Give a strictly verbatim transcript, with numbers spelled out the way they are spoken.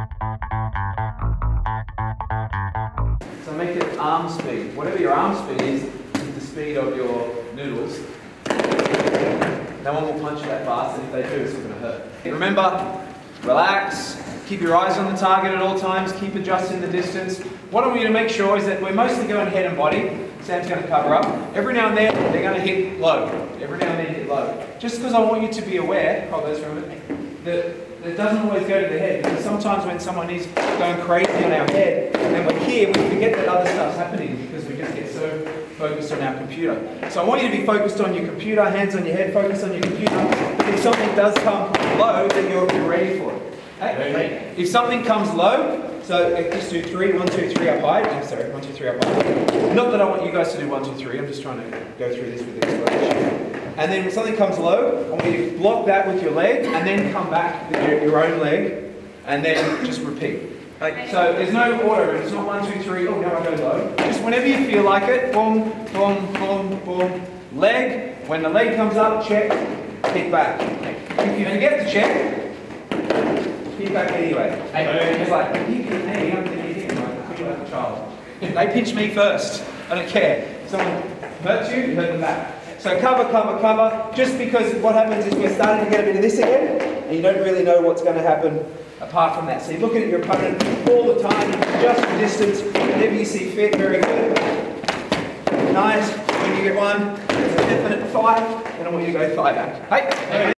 So make it arm speed. Whatever your arm speed is, is the speed of your noodles. No one will punch you that fast, and if they do, it's not going to hurt. Remember, relax, keep your eyes on the target at all times, keep adjusting the distance. What I want you to make sure is that we're mostly going head and body. Sam's going to cover up. Every now and then, they're going to hit low. Every now and then, hit low. Just because I want you to be aware, hold those for a minute, that it doesn't always go to the head, because sometimes when someone is going crazy on our head, and we're here, we forget that other stuff's happening because we just get so focused on our computer. So I want you to be focused on your computer, hands on your head, focus on your computer. If something does come low, then you're, you're ready for it. Okay? If something comes low, so just do three, one, two, three up high. I'm sorry, one, two, three up high. Not that I want you guys to do one, two, three. I'm just trying to go through this with explanation. And then when something comes low, I want you to block that with your leg, and then come back with your, your own leg, and then just repeat. Like, so there's no order. It's not one, two, three. Oh, now I go low. Just whenever you feel like it, boom, boom, boom, boom. Leg. When the leg comes up, check. Hit back. If you forget to check, hit back anyway. Hey, it's like, hey, I'm thinking, like, you're like a child. They pinch me first. I don't care. If someone hurts you, you hurt them back. So cover, cover, cover. Just because what happens is we're starting to get a bit of this again, and you don't really know what's going to happen apart from that. So you're looking at your opponent all the time, adjust the distance, whenever you see fit. Very good. Nice. When you get one, it's a definite thigh, and I want you to go thigh back. Hey.